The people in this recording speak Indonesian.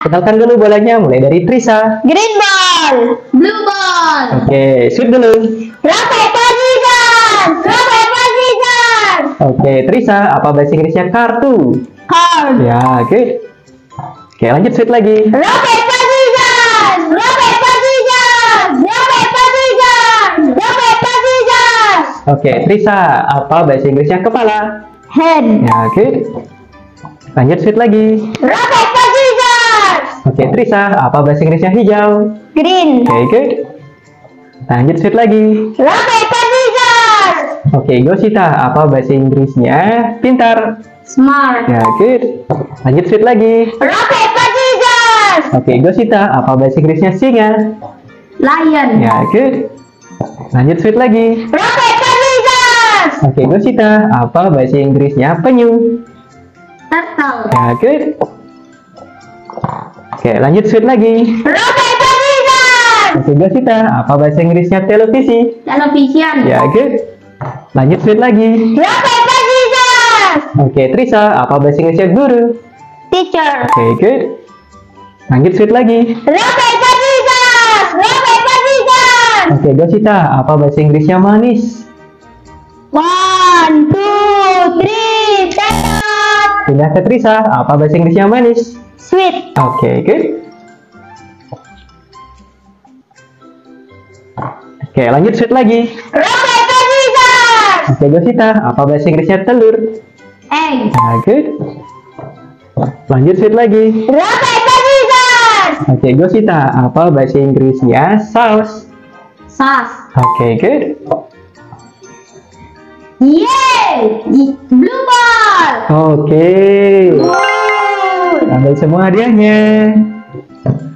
Kenalkan dulu bolanya, mulai dari Trisa. Green ball. Blue ball. Oke, shoot dulu. Rock paper scissors. Rock paper scissors. Oke, Trisa, apa bahasa Inggrisnya kartu? Card. Ya, good. Oke, lanjut shoot lagi. Rock paper scissors. Rock paper scissors. Rock paper scissors. Rock paper scissors. Oke, Trisa, apa bahasa Inggrisnya kepala? Head. Ya, good. Lanjut shoot lagi. Rock paper scissors. Oke, Trisa, apa bahasa Inggrisnya hijau? Green. Oke, good. Lanjut shoot lagi. Rock paper scissors. Oke, Gosita, apa bahasa Inggrisnya pintar? Smart. Ya, good. Lanjut shoot lagi. Rock paper scissors. Oke, Gosita, apa bahasa Inggrisnya singa? Lion. Ya, good. Lanjut shoot lagi. Rock paper scissors. Oke, Gosita, apa bahasa Inggrisnya penyu? Turtle. Ya, good. Oke, lanjut shoot lagi. Rock paper scissors. Oke, Gosita, apa bahasa Inggrisnya televisi? Television. Ya, good. Lanjut shoot lagi. Rock paper scissors. Oke, Trisa, apa bahasa Inggrisnya guru? Teacher. Oke, good. Lanjut shoot lagi. Rock paper scissors. Rock paper scissors. Oke, Gosita, apa bahasa Inggrisnya manis? 1, 2, 3, start. Pindah ke Trisa, apa bahasa Inggrisnya manis? Sweet. Oke, good. Oke, lanjut shoot lagi. Rock paper scissors. Oke, Gosita, apa bahasa Inggrisnya telur? Egg. Nah, good. Lanjut shoot lagi. Rock paper scissors. Oke, Gosita, apa bahasa Inggrisnya saus? Sauce. Oke, good. Yeay. Blue ball. Oke. Good. Ambil semua hadiahnya.